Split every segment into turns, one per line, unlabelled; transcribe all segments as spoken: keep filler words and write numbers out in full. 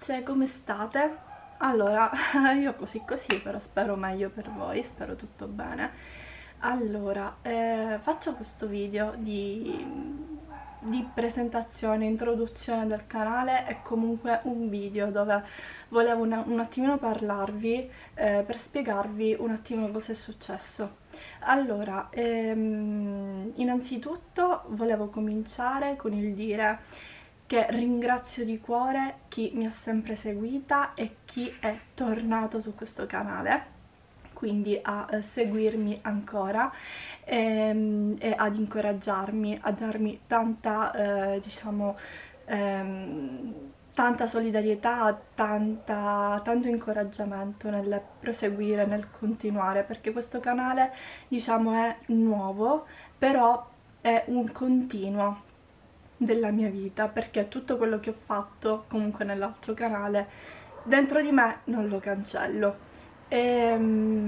ragazze, come state? Allora, io così così, però spero meglio per voi, spero tutto bene. Allora, eh, faccio questo video di, di presentazione, introduzione del canale. È comunque un video dove volevo una, un attimino parlarvi, eh, per spiegarvi un attimo cosa è successo. Allora, ehm, innanzitutto volevo cominciare con il dire che ringrazio di cuore chi mi ha sempre seguita e chi è tornato su questo canale, quindi a eh, seguirmi ancora e, e ad incoraggiarmi, a darmi tanta, eh, diciamo, ehm, tanta solidarietà, tanta, tanto incoraggiamento nel proseguire, nel continuare, perché questo canale, diciamo, è nuovo, però è un continuo della mia vita, perché tutto quello che ho fatto comunque nell'altro canale dentro di me non lo cancello. E,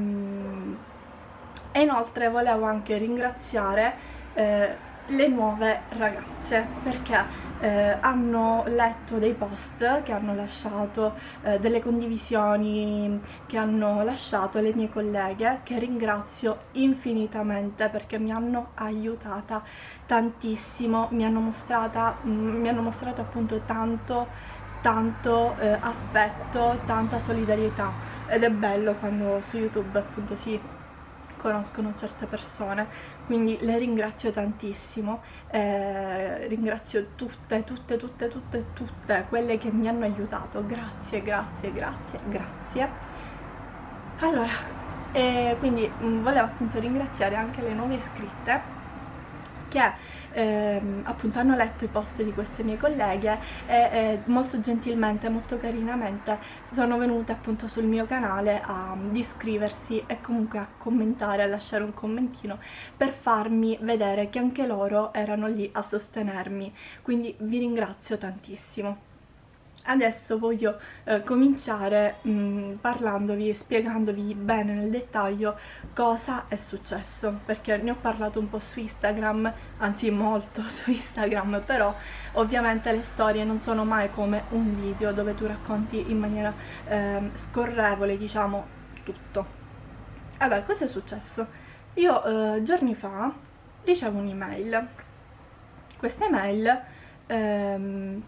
e inoltre volevo anche ringraziare eh, le nuove ragazze, perché eh, hanno letto dei post che hanno lasciato, eh, delle condivisioni che hanno lasciato le mie colleghe, che ringrazio infinitamente perché mi hanno aiutata tantissimo, mi hanno mostrata, mh, mi hanno mostrato appunto tanto tanto eh, affetto, tanta solidarietà, ed è bello quando su YouTube appunto si conoscono certe persone, quindi le ringrazio tantissimo, eh, ringrazio tutte, tutte, tutte, tutte, tutte quelle che mi hanno aiutato, grazie, grazie, grazie, grazie. Allora, e quindi mh, volevo appunto ringraziare anche le nuove iscritte che ehm, appunto hanno letto i post di queste mie colleghe e eh, molto gentilmente, molto carinamente sono venute appunto sul mio canale a, ad iscriversi e comunque a commentare, a lasciare un commentino per farmi vedere che anche loro erano lì a sostenermi, quindi vi ringrazio tantissimo. Adesso voglio eh, cominciare mh, parlandovi e spiegandovi bene nel dettaglio cosa è successo, perché ne ho parlato un po' su Instagram, anzi molto su Instagram, però ovviamente le storie non sono mai come un video dove tu racconti in maniera eh, scorrevole, diciamo, tutto. Allora, cosa è successo? Io eh, giorni fa ricevo un'email. Questa email ehm,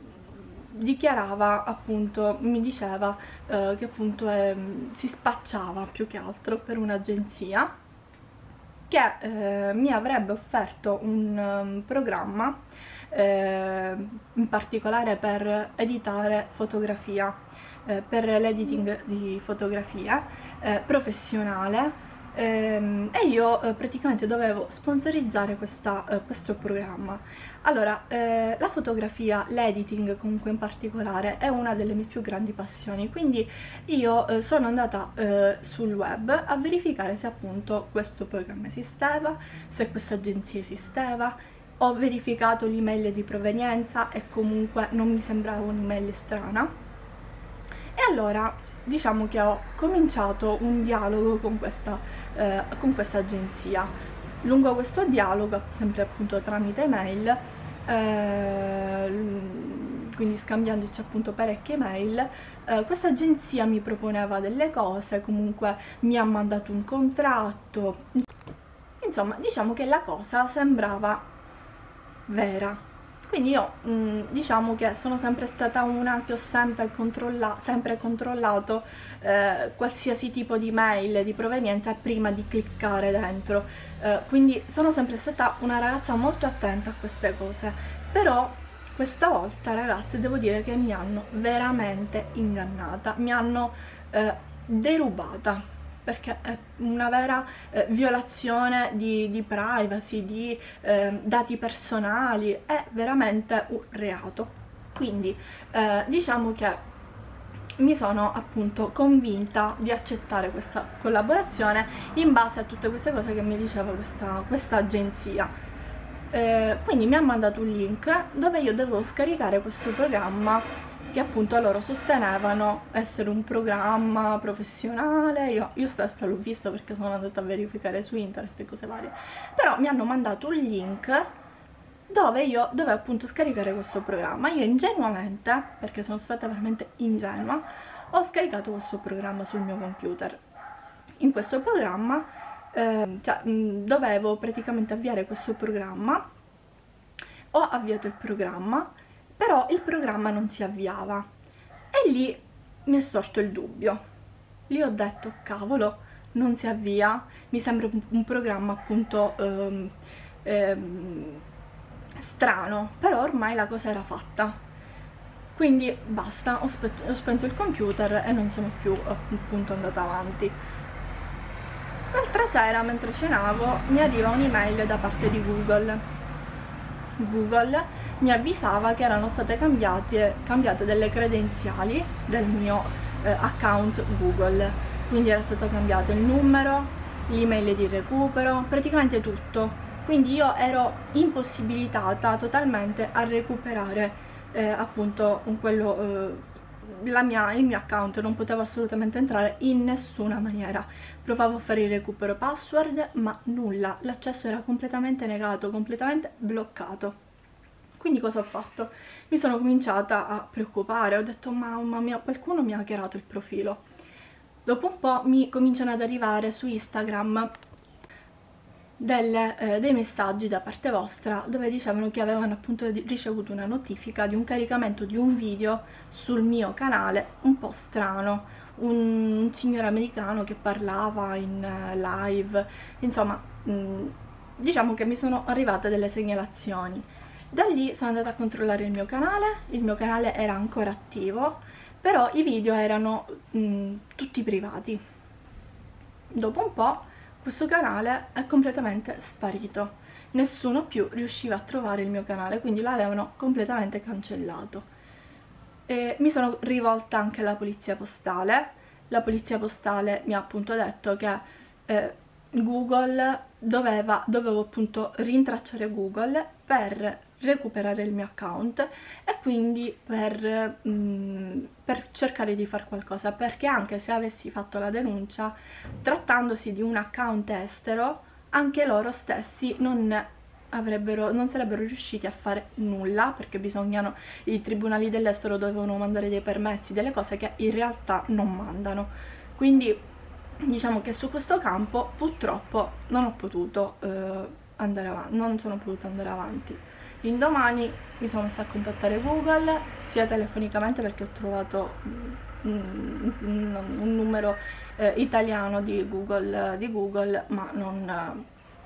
dichiarava appunto, mi diceva eh, che appunto eh, si spacciava più che altro per un'agenzia che eh, mi avrebbe offerto un um, programma eh, in particolare per editare fotografia, eh, per l'editing di fotografia eh, professionale. Ehm, e io eh, praticamente dovevo sponsorizzare questa, eh, questo programma. Allora, eh, la fotografia, l'editing comunque in particolare, è una delle mie più grandi passioni, quindi io eh, sono andata eh, sul web a verificare se appunto questo programma esisteva, se questa agenzia esisteva. Ho verificato l'email di provenienza e comunque non mi sembrava un'email strana, e allora diciamo che ho cominciato un dialogo con questa, eh, con questa agenzia. Lungo questo dialogo, sempre appunto tramite email, eh, quindi scambiandoci appunto parecchie mail, eh, questa agenzia mi proponeva delle cose, comunque mi ha mandato un contratto, insomma diciamo che la cosa sembrava vera. Quindi io mh, diciamo che sono sempre stata una che ho sempre, controlla sempre controllato eh, qualsiasi tipo di mail di provenienza prima di cliccare dentro, eh, quindi sono sempre stata una ragazza molto attenta a queste cose. Però questa volta, ragazze, devo dire che mi hanno veramente ingannata, mi hanno eh, derubata, perché è una vera eh, violazione di, di privacy, di eh, dati personali, è veramente un reato. Quindi eh, diciamo che mi sono appunto convinta di accettare questa collaborazione in base a tutte queste cose che mi diceva questa, questa agenzia. Eh, quindi mi ha mandato un link dove io dovevo scaricare questo programma che appunto loro sostenevano essere un programma professionale. Io, io stessa l'ho visto perché sono andata a verificare su internet e cose varie, però mi hanno mandato un link dove io dovevo appunto scaricare questo programma. Io ingenuamente, perché sono stata veramente ingenua, ho scaricato questo programma sul mio computer. In questo programma eh, cioè, mh, dovevo praticamente avviare questo programma. Ho avviato il programma, però il programma non si avviava e lì mi è sorto il dubbio. Lì ho detto, cavolo, non si avvia, mi sembra un, un programma appunto ehm, ehm, strano, però ormai la cosa era fatta. Quindi basta, ho, spe ho spento il computer e non sono più appunto andata avanti. L'altra sera, mentre cenavo, mi arriva un'email da parte di Google. Google mi avvisava che erano state cambiate, cambiate delle credenziali del mio eh, account Google, quindi era stato cambiato il numero, l'email di recupero, praticamente tutto. Quindi io ero impossibilitata totalmente a recuperare eh, appunto quello, eh, la mia, il mio account, non potevo assolutamente entrare in nessuna maniera. Provavo a fare il recupero password, ma nulla, l'accesso era completamente negato, completamente bloccato. Quindi cosa ho fatto? Mi sono cominciata a preoccupare, ho detto mamma mia, qualcuno mi ha hackerato il profilo. Dopo un po' mi cominciano ad arrivare su Instagram delle, eh, dei messaggi da parte vostra dove dicevano che avevano appunto ricevuto una notifica di un caricamento di un video sul mio canale un po' strano, un, un signore americano che parlava in uh, live, insomma mh, diciamo che mi sono arrivate delle segnalazioni. Da lì sono andata a controllare il mio canale, il mio canale era ancora attivo, però i video erano mh, tutti privati. Dopo un po' questo canale è completamente sparito, nessuno più riusciva a trovare il mio canale, quindi l'avevano completamente cancellato. E mi sono rivolta anche alla polizia postale. La polizia postale mi ha appunto detto che eh, Google doveva, dovevo appunto rintracciare Google per recuperare il mio account e quindi per, mh, per cercare di fare qualcosa, perché anche se avessi fatto la denuncia, trattandosi di un account estero, anche loro stessi non avrebbero, non sarebbero riusciti a fare nulla, perché bisognano, i tribunali dell'estero dovevano mandare dei permessi, delle cose che in realtà non mandano. Quindi diciamo che su questo campo purtroppo non ho potuto eh, andare avanti, non sono potuta andare avanti. L'indomani mi sono messa a contattare Google, sia telefonicamente perché ho trovato un, un, un numero eh, italiano di Google, di Google, ma non,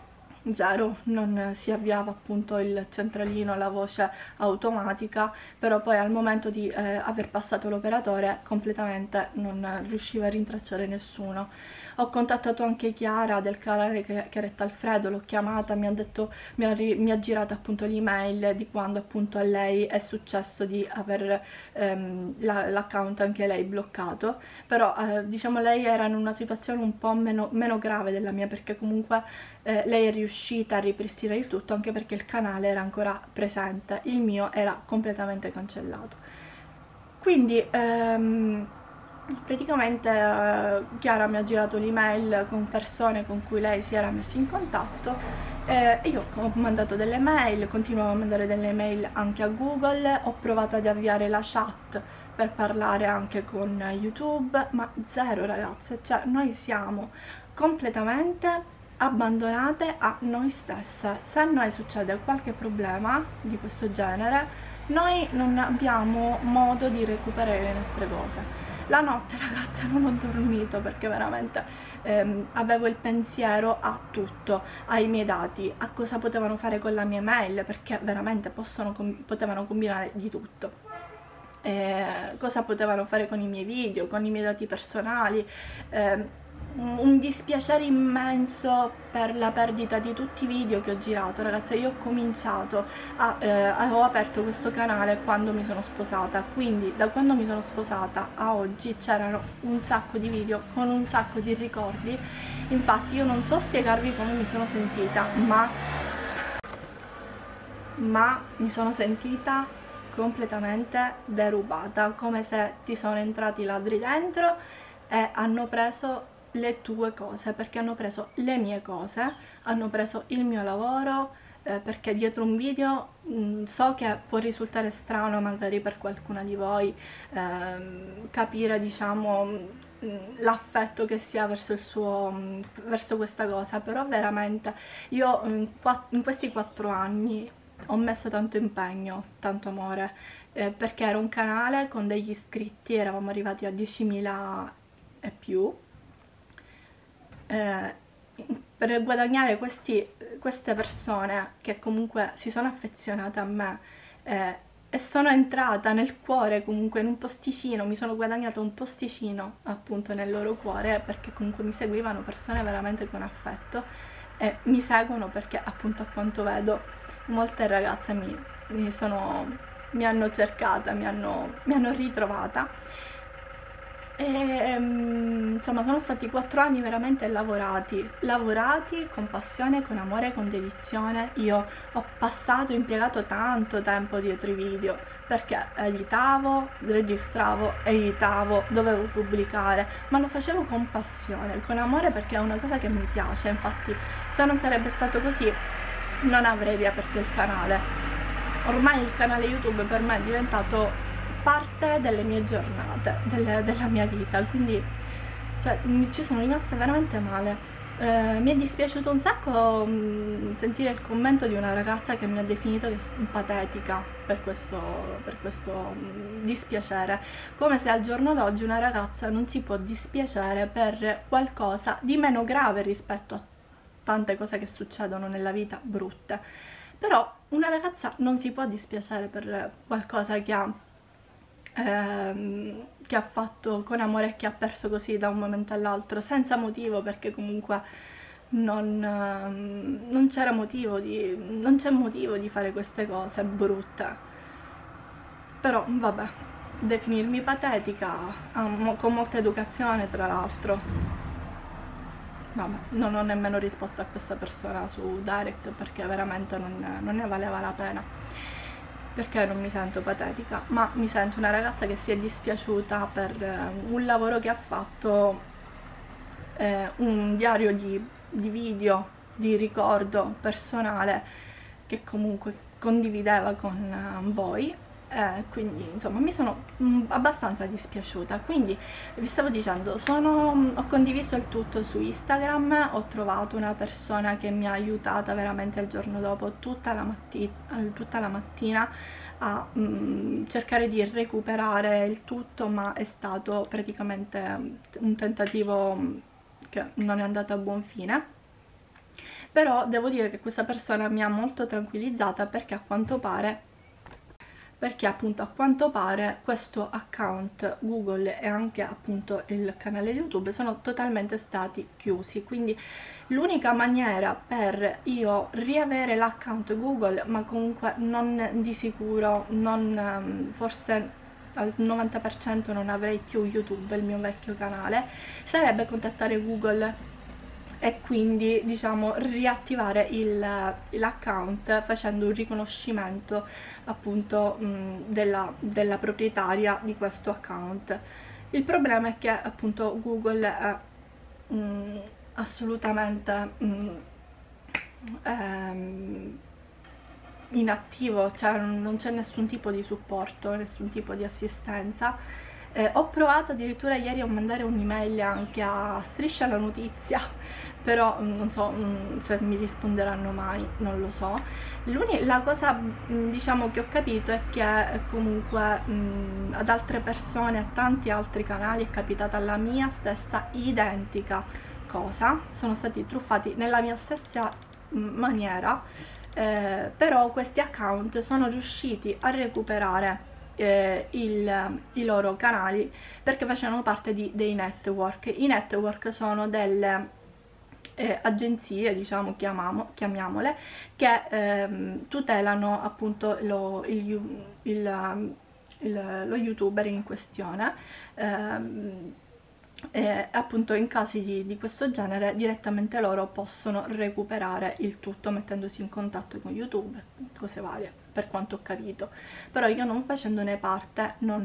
zero, non si avviava appunto il centralino, la voce automatica, però poi al momento di eh, aver passato l'operatore completamente non riusciva a rintracciare nessuno. Ho contattato anche Chiara del canale Chiaretta Alfredo, l'ho chiamata, mi ha detto, mi ha, mi ha girato appunto l'email di quando appunto a lei è successo di aver ehm, l'account la, anche lei bloccato, però eh, diciamo lei era in una situazione un po' meno, meno grave della mia, perché comunque eh, lei è riuscita a ripristinare il tutto, anche perché il canale era ancora presente, il mio era completamente cancellato. Quindi ehm, praticamente eh, Chiara mi ha girato l'email con persone con cui lei si era messo in contatto eh, e io ho mandato delle mail, continuavo a mandare delle mail anche a Google, ho provato ad avviare la chat per parlare anche con YouTube, ma zero ragazze, cioè noi siamo completamente abbandonate a noi stesse. Se a noi succede qualche problema di questo genere, noi non abbiamo modo di recuperare le nostre cose. La notte, ragazze, non ho dormito perché veramente ehm, avevo il pensiero a tutto, ai miei dati, a cosa potevano fare con la mia mail, perché veramente possono, potevano combinare di tutto. Eh, cosa potevano fare con i miei video, con i miei dati personali. Eh, un dispiacere immenso per la perdita di tutti i video che ho girato, ragazzi. Io ho cominciato a, eh, ho aperto questo canale quando mi sono sposata, quindi da quando mi sono sposata a oggi c'erano un sacco di video con un sacco di ricordi. Infatti io non so spiegarvi come mi sono sentita, ma ma mi sono sentita completamente derubata, come se ti sono entrati i ladri dentro e hanno preso le tue cose, perché hanno preso le mie cose, hanno preso il mio lavoro, eh, perché dietro un video mh, so che può risultare strano magari per qualcuna di voi ehm, capire, diciamo, l'affetto che si ha verso, il suo, verso questa cosa, però veramente io in, in questi quattro anni ho messo tanto impegno, tanto amore, eh, perché era un canale con degli iscritti, eravamo arrivati a diecimila e più. Eh, per guadagnare questi, queste persone che comunque si sono affezionate a me eh, e sono entrata nel cuore, comunque in un posticino, mi sono guadagnata un posticino appunto nel loro cuore, perché comunque mi seguivano persone veramente con affetto e mi seguono perché appunto, a quanto vedo, molte ragazze mi, mi, sono, mi hanno cercata, mi hanno, mi hanno ritrovata. E, um, insomma, sono stati quattro anni veramente lavorati, lavorati con passione, con amore, con dedizione. Io ho passato, impiegato tanto tempo dietro i video, perché editavo, registravo, editavo, dovevo pubblicare, ma lo facevo con passione, con amore, perché è una cosa che mi piace. Infatti, se non sarebbe stato così, non avrei riaperto il canale. Ormai il canale YouTube per me è diventato parte delle mie giornate, delle, della mia vita, quindi cioè, ci sono rimasta veramente male. Eh, mi è dispiaciuto un sacco mh, sentire il commento di una ragazza che mi ha definito che sono patetica per questo, per questo mh, dispiacere, come se al giorno d'oggi una ragazza non si può dispiacere per qualcosa di meno grave rispetto a tante cose che succedono nella vita brutte. Però una ragazza non si può dispiacere per qualcosa che ha Ehm, che ha fatto con amore e che ha perso così da un momento all'altro, senza motivo, perché comunque non, ehm, non c'era motivo di, non c'è motivo di fare queste cose brutte. Però vabbè, definirmi patetica, con molta educazione tra l'altro, vabbè, non ho nemmeno risposto a questa persona su direct, perché veramente non, non ne valeva la pena, perché non mi sento patetica, ma mi sento una ragazza che si è dispiaciuta per eh, un lavoro che ha fatto, eh, un diario di, di video, di ricordo personale che comunque condivideva con eh, voi. Eh, quindi insomma mi sono mh, abbastanza dispiaciuta. Quindi vi stavo dicendo, sono, ho condiviso il tutto su Instagram, ho trovato una persona che mi ha aiutata veramente il giorno dopo tutta la, matti tutta la mattina a mh, cercare di recuperare il tutto, ma è stato praticamente un tentativo che non è andato a buon fine. Però devo dire che questa persona mi ha molto tranquillizzata, perché a quanto pare perché appunto a quanto pare questo account Google e anche appunto il canale YouTube sono totalmente stati chiusi, quindi l'unica maniera per io riavere l'account Google, ma comunque non di sicuro, non, forse al novanta per cento non avrei più YouTube, il mio vecchio canale, sarebbe contattare Google e quindi diciamo riattivare l'account facendo un riconoscimento appunto mh, della, della proprietaria di questo account. Il problema è che appunto Google è mh, assolutamente mh, ehm, inattivo, cioè non c'è nessun tipo di supporto, nessun tipo di assistenza. Eh, ho provato addirittura ieri a mandare un'email anche a Striscia la Notizia, però non so se mi risponderanno mai, non lo so. La cosa diciamo che ho capito è che comunque mh, ad altre persone, a tanti altri canali è capitata la mia stessa identica cosa, sono stati truffati nella mia stessa mh, maniera, eh, però questi account sono riusciti a recuperare Eh, il, i loro canali perché facevano parte di, dei network. I network sono delle eh, agenzie, diciamo, chiamiamo, chiamiamole, che ehm, tutelano appunto lo, il, il, il, lo youtuber in questione. ehm, E appunto in casi di, di questo genere direttamente loro possono recuperare il tutto mettendosi in contatto con YouTube, cose varie, per quanto ho capito. Però io, non facendone parte, non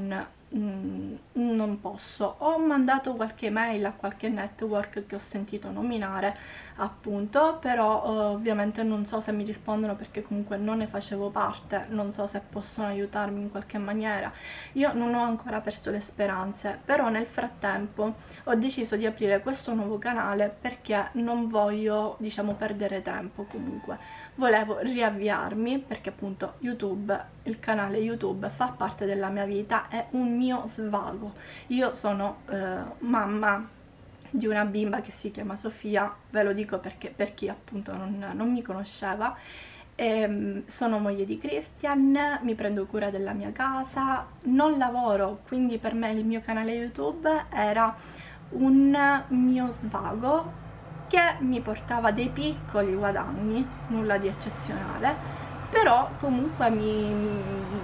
mm, non posso. Ho mandato qualche mail a qualche network che ho sentito nominare, appunto, però eh, ovviamente non so se mi rispondono perché comunque non ne facevo parte, non so se possono aiutarmi in qualche maniera. Io non ho ancora perso le speranze, però nel frattempo ho deciso di aprire questo nuovo canale perché non voglio, diciamo, perdere tempo. Comunque volevo riavviarmi perché appunto YouTube, il canale YouTube fa parte della mia vita, è un mio svago. Io sono eh, mamma di una bimba che si chiama Sofia, ve lo dico perché per chi appunto non, non mi conosceva. E sono moglie di Christian, mi prendo cura della mia casa, non lavoro, quindi per me il mio canale YouTube era un mio svago che mi portava dei piccoli guadagni, nulla di eccezionale, però comunque mi,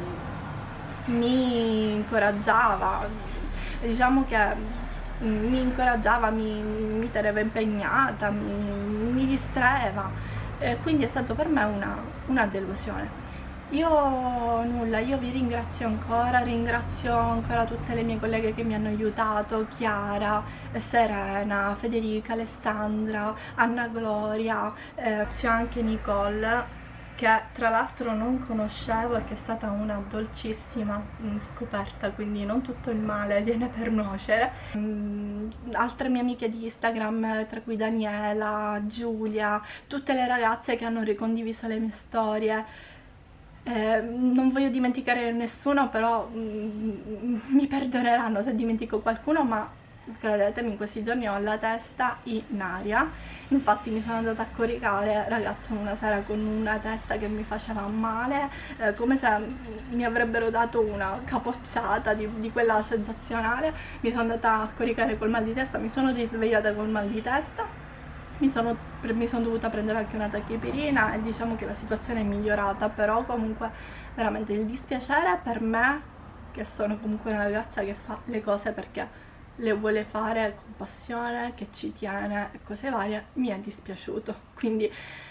mi incoraggiava, diciamo che mi incoraggiava, mi, mi teneva impegnata, mi, mi distraeva, eh, quindi è stato per me una, una delusione. Io nulla, io vi ringrazio ancora, ringrazio ancora tutte le mie colleghe che mi hanno aiutato, Chiara, Serena, Federica, Alessandra, Anna Gloria, eh, ringrazio anche Nicole, che tra l'altro non conoscevo e che è stata una dolcissima scoperta, quindi non tutto il male viene per nuocere. Mm, altre mie amiche di Instagram, tra cui Daniela, Giulia, tutte le ragazze che hanno ricondiviso le mie storie. Eh, non voglio dimenticare nessuno, però mm, mi perdoneranno se dimentico qualcuno, ma credetemi, in questi giorni ho la testa in aria. Infatti mi sono andata a coricare, ragazza, una sera con una testa che mi faceva male, eh, come se mi avrebbero dato una capocciata di, di quella sensazionale. Mi sono andata a coricare col mal di testa, mi sono risvegliata col mal di testa. Mi sono, mi sono dovuta prendere anche una tachipirina e diciamo che la situazione è migliorata, però comunque veramente il dispiacere per me, che sono comunque una ragazza che fa le cose perché le vuole fare con passione, che ci tiene e cose varie, mi è dispiaciuto. Quindi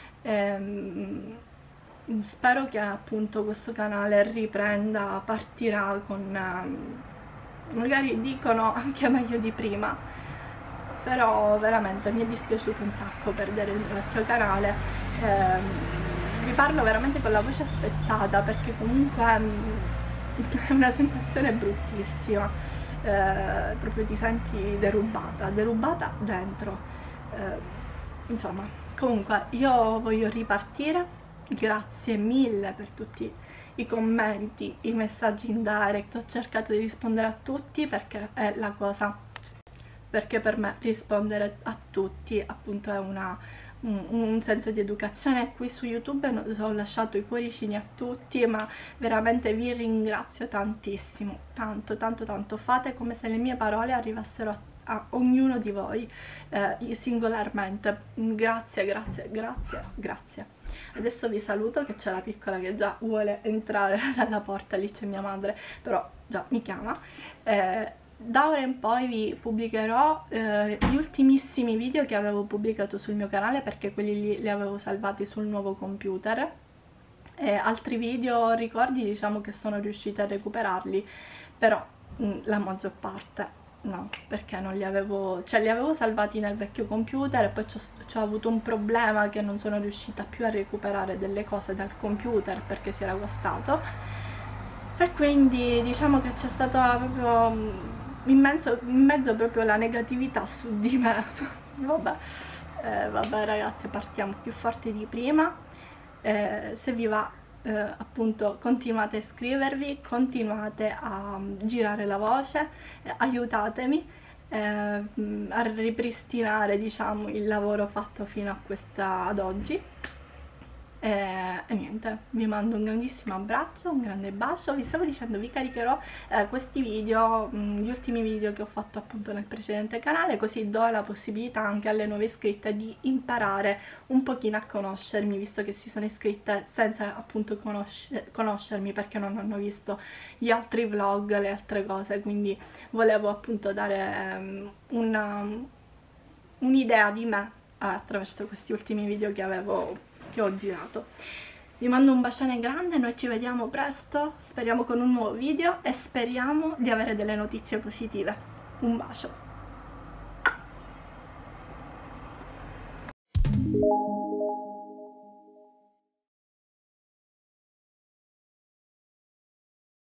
ehm, spero che appunto questo canale riprenda, partirà con ehm, magari dicono anche meglio di prima, però veramente mi è dispiaciuto un sacco perdere il mio vecchio canale. Eh, vi parlo veramente con la voce spezzata perché comunque mh, è una sensazione bruttissima, eh, proprio ti senti derubata, derubata dentro. Eh, insomma, comunque io voglio ripartire, grazie mille per tutti i commenti, i messaggi in direct, ho cercato di rispondere a tutti perché è la cosa perché per me rispondere a tutti appunto è una, un, un senso di educazione. Qui su YouTube ho lasciato i cuoricini a tutti, ma veramente vi ringrazio tantissimo, tanto tanto tanto. Fate come se le mie parole arrivassero a, a ognuno di voi eh, singolarmente. Grazie, grazie, grazie, grazie. Adesso vi saluto, che c'è la piccola che già vuole entrare dalla porta, lì c'è mia madre, però già mi chiama. Eh, Da ora in poi vi pubblicherò eh, gli ultimissimi video che avevo pubblicato sul mio canale, perché quelli lì li avevo salvati sul nuovo computer, e altri video ricordi diciamo che sono riuscita a recuperarli, però mh, la maggior parte no, perché non li avevo, cioè li avevo salvati nel vecchio computer e poi ci ho avuto un problema che non sono riuscita più a recuperare delle cose dal computer perché si era guastato, e quindi diciamo che c'è stata proprio in mezzo, in mezzo proprio la negatività su di me. Vabbè, eh, vabbè ragazzi, partiamo più forti di prima. Eh, se vi va eh, appunto continuate a iscrivervi, continuate a um, girare la voce, eh, aiutatemi eh, a ripristinare diciamo il lavoro fatto fino a questa, ad oggi. E, e niente, vi mando un grandissimo abbraccio, un grande bacio. Vi stavo dicendo, vi caricherò eh, questi video, mh, gli ultimi video che ho fatto appunto nel precedente canale, così do la possibilità anche alle nuove iscritte di imparare un pochino a conoscermi, visto che si sono iscritte senza appunto conoscer conoscermi perché non hanno visto gli altri vlog, le altre cose, quindi volevo appunto dare um, un'idea di me attraverso questi ultimi video che avevo che ho girato. Vi mando un bacione grande, noi ci vediamo presto, speriamo con un nuovo video e speriamo di avere delle notizie positive. Un bacio!